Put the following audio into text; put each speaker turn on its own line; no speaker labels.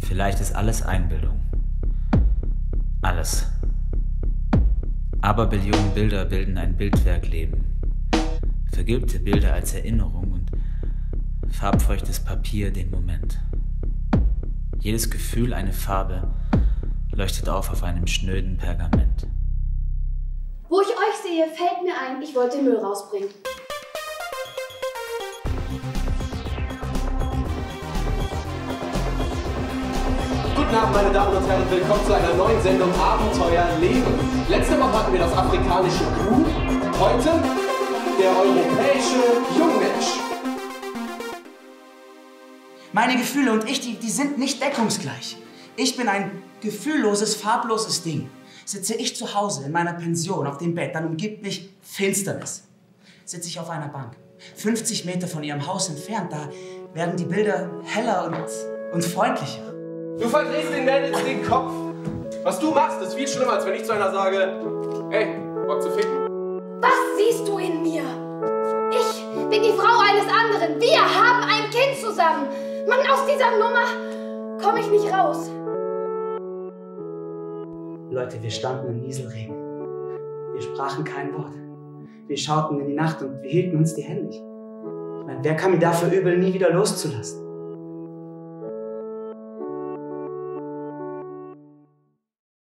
Vielleicht ist alles Einbildung. Alles. Aberbillionen Bilder bilden ein Bildwerk Leben. Vergilbte Bilder als Erinnerung und farbfeuchtes Papier den Moment. Jedes Gefühl eine Farbe leuchtet auf einem schnöden Pergament.
Wo ich euch sehe, fällt mir ein, ich wollte Müll rausbringen.
Guten Abend, meine Damen und Herren, willkommen zu einer neuen Sendung Abenteuer Leben. Letzte Woche hatten wir das afrikanische Kuh, heute der europäische Jungmensch.
Meine Gefühle und ich, die sind nicht deckungsgleich. Ich bin ein gefühlloses, farbloses Ding. Sitze ich zu Hause in meiner Pension auf dem Bett, dann umgibt mich Finsternis. Sitze ich auf einer Bank, 50 Meter von ihrem Haus entfernt, da werden die Bilder heller und freundlicher.
Du verdrehst den Mädels den Kopf. Was du machst, ist viel schlimmer, als wenn ich zu einer sage, hey, Bock zu ficken?
Was siehst du in mir? Ich bin die Frau eines anderen. Wir haben ein Kind zusammen. Mann, aus dieser Nummer komme ich nicht raus.
Leute, wir standen im Nieselregen. Wir sprachen kein Wort. Wir schauten in die Nacht und wir hielten uns die Hände. Ich meine, wer kann mir dafür übel, nie wieder loszulassen?